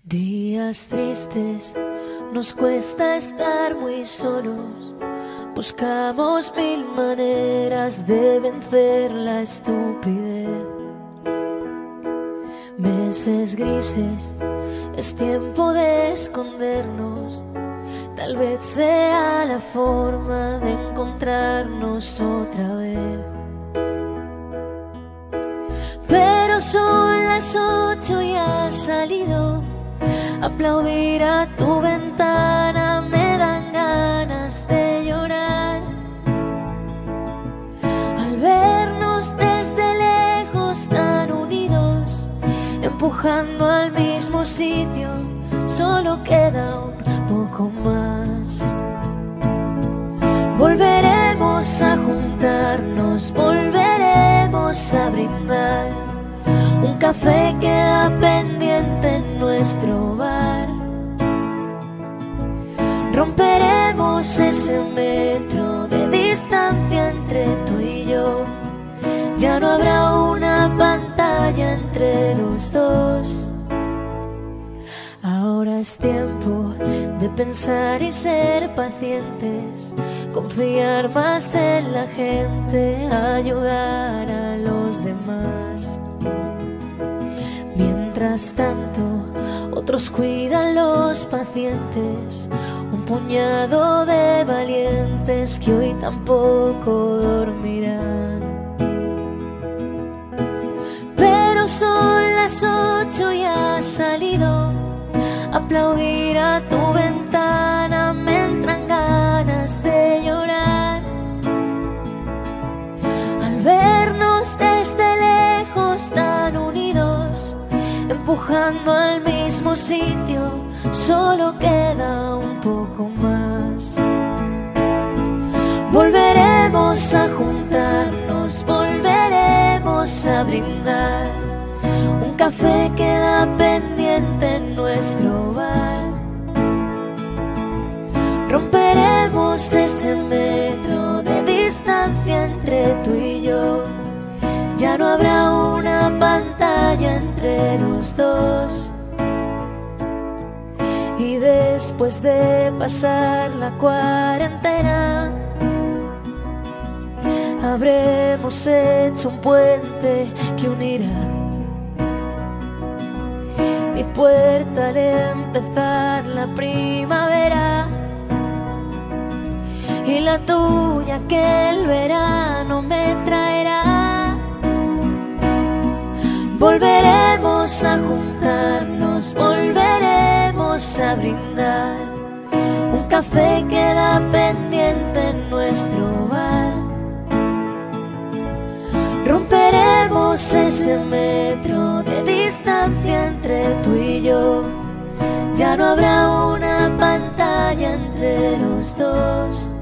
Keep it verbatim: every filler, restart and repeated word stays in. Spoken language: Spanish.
Días tristes, nos cuesta estar muy solos. Buscamos mil maneras de vencer la estupidez. Meses grises, es tiempo de escondernos. Tal vez sea la forma de encontrarnos otra vez. Pero son las ocho y has salido. Aplaudir a tu ventana me dan ganas de llorar. Al vernos desde lejos tan unidos, empujando al mismo sitio, solo queda un poco más. Volveremos a juntarnos, volveremos a brindar. Un café queda pendiente en nuestro bar. Romperemos ese metro de distancia entre tú y yo. Ya no habrá una pantalla entre los dos. Ahora es tiempo de pensar y ser pacientes, confiar más en la gente, ayudar a los demás. Mientras tanto, otros cuidan los pacientes, un puñado de valientes que hoy tampoco dormirán. Pero son las ocho y has salido. Aplaudir a tu ventana me entran ganas de llorar. Al vernos desde lejos tan unidos, empujando al mismo sitio, solo queda un poco más. Volveremos a juntarnos, volveremos a brindar. Un café queda pendiente en nuestro bar. Romperemos ese metro de distancia entre tú y yo. Ya no habrá una pantalla entre los dos. Y después de pasar la cuarentena, habremos hecho un puente que unirá mi puerta al empezar la primavera y la tuya que el verano me traerá. Volveremos a juntarnos, volveremos a brindar. Un café queda pendiente en nuestro bar. Romperemos ese metro de distancia entre tú y yo. Ya no habrá una pantalla entre los dos.